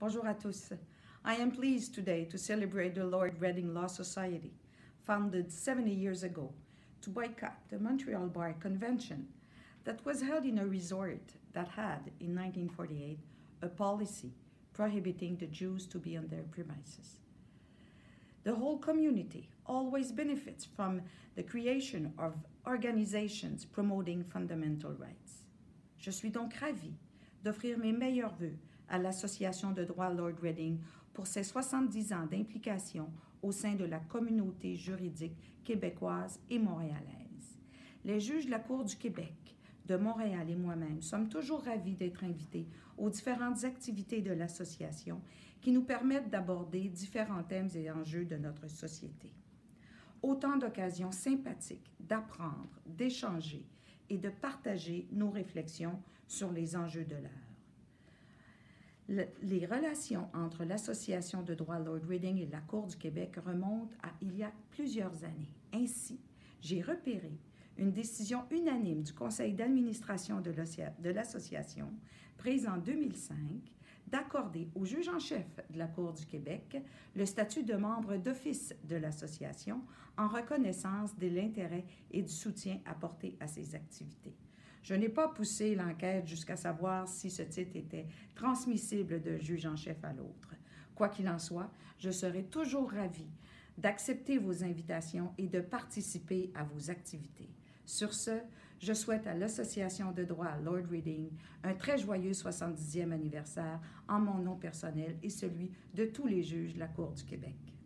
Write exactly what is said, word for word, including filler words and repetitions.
Bonjour à tous. I am pleased today to celebrate the Lord Reading Law Society, founded seventy years ago, to boycott the Montreal Bar Convention that was held in a resort that had, in nineteen forty-eight, a policy prohibiting the Jews to be on their premises. The whole community always benefits from the creation of organizations promoting fundamental rights. Je suis donc ravie d'offrir mes meilleurs vœux à l'Association de droit Lord Reading pour ses soixante-dix ans d'implication au sein de la communauté juridique québécoise et montréalaise. Les juges de la Cour du Québec, de Montréal et moi-même sommes toujours ravis d'être invités aux différentes activités de l'association qui nous permettent d'aborder différents thèmes et enjeux de notre société. Autant d'occasions sympathiques d'apprendre, d'échanger et de partager nos réflexions sur les enjeux de l'heure. Le, les relations entre l'Association de droit Lord Reading et la Cour du Québec remontent à il y a plusieurs années. Ainsi, j'ai repéré une décision unanime du Conseil d'administration de l'Association, prise en deux mille cinq, d'accorder au juge en chef de la Cour du Québec le statut de membre d'office de l'Association en reconnaissance de l'intérêt et du soutien apporté à ses activités. Je n'ai pas poussé l'enquête jusqu'à savoir si ce titre était transmissible d'un juge en chef à l'autre. Quoi qu'il en soit, je serai toujours ravie d'accepter vos invitations et de participer à vos activités. Sur ce, je souhaite à l'Association de droit Lord Reading un très joyeux soixante-dixième anniversaire en mon nom personnel et celui de tous les juges de la Cour du Québec.